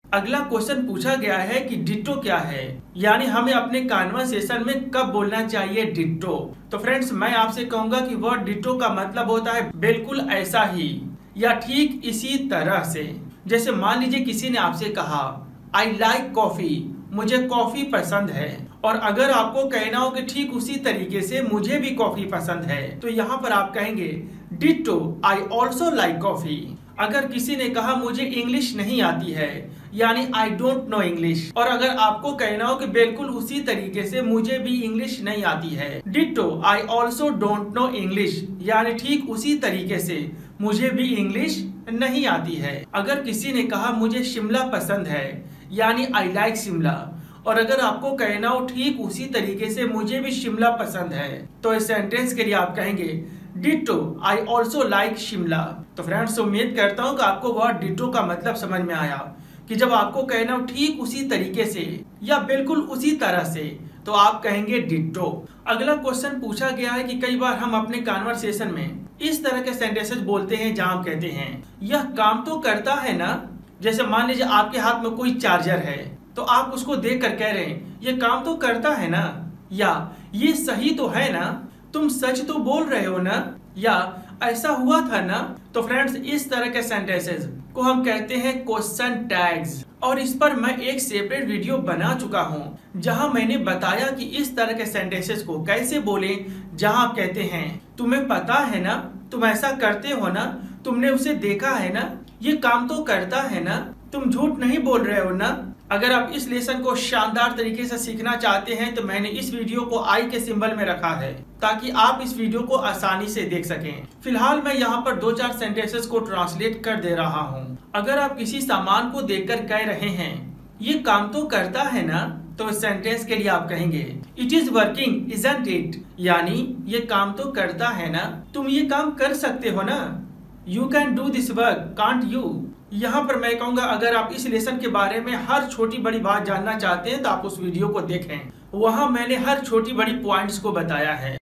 अगला क्वेश्चन पूछा गया है कि डिट्टो क्या है, यानी हमें अपने कन्वर्सेशन में कब बोलना चाहिए डिट्टो। तो फ्रेंड्स, मैं आपसे कहूंगा कि वर्ड डिट्टो का मतलब होता है बिल्कुल ऐसा ही या ठीक इसी तरह से। जैसे मान लीजिए किसी ने आपसे कहा आई लाइक कॉफी, मुझे कॉफी पसंद है, और अगर आपको कहना हो कि ठीक उसी तरीके से मुझे भी कॉफी पसंद है, तो यहाँ पर आप कहेंगे ditto I also like coffee. अगर किसी ने कहा मुझे इंग्लिश नहीं आती है, यानी आई डोंट नो इंग्लिश, और अगर आपको कहना हो कि बिल्कुल उसी तरीके से मुझे भी इंग्लिश नहीं आती है, ditto I also don't know English, यानी ठीक उसी तरीके से मुझे भी इंग्लिश नहीं आती है। अगर किसी ने कहा मुझे शिमला पसंद है, यानी आई लाइक शिमला, और अगर आपको कहना हो ठीक उसी तरीके से मुझे भी शिमला पसंद है, तो इस सेंटेंस के लिए आप कहेंगे ditto I also like Shimla. तो फ्रेंड्स, उम्मीद करता हूँ कि आपको वर्ड डिट्टो का मतलब समझ में आया कि जब आपको कहना हो ठीक उसी तरीके से या बिल्कुल उसी तरह से, तो आप कहेंगे डिट्टो। अगला क्वेश्चन पूछा गया है कि कई बार हम अपने कन्वर्सेशन में इस तरह के सेंटेंसेस बोलते हैं जहाँ हम कहते हैं यह काम तो करता है ना। जैसे मान लीजिए आपके हाथ में कोई चार्जर है, तो आप उसको देख कर कह रहे हैं ये काम तो करता है ना, या ये सही तो है ना, तुम सच तो बोल रहे हो ना, या ऐसा हुआ था ना। तो फ्रेंड्स, इस तरह के सेंटेंसेस को हम कहते हैं क्वेश्चन टैग्स, और इस पर मैं एक सेपरेट वीडियो बना चुका हूं जहां मैंने बताया कि इस तरह के सेंटेंसेस को कैसे बोलें, जहां आप कहते हैं तुम्हें पता है ना, तुम ऐसा करते हो ना, तुमने उसे देखा है ना, ये काम तो करता है ना, तुम झूठ नहीं बोल रहे हो ना। अगर आप इस लेसन को शानदार तरीके से सीखना चाहते हैं तो मैंने इस वीडियो को आई के सिंबल में रखा है ताकि आप इस वीडियो को आसानी से देख सकें। फिलहाल मैं यहाँ पर 2-4 सेंटेंसेस को ट्रांसलेट कर दे रहा हूँ। अगर आप किसी सामान को देखकर कह रहे हैं ये काम तो करता है ना, तो इस सेंटेंस के लिए आप कहेंगे it is working isn't it, यानी ये काम तो करता है ना, तुम ये काम कर सकते हो ना, you can do this work can't you. यहाँ पर मैं कहूँगा अगर आप इस लेसन के बारे में हर छोटी बड़ी बात जानना चाहते हैं तो आप उस वीडियो को देखें, वहाँ मैंने हर छोटी बड़ी पॉइंट्स को बताया है।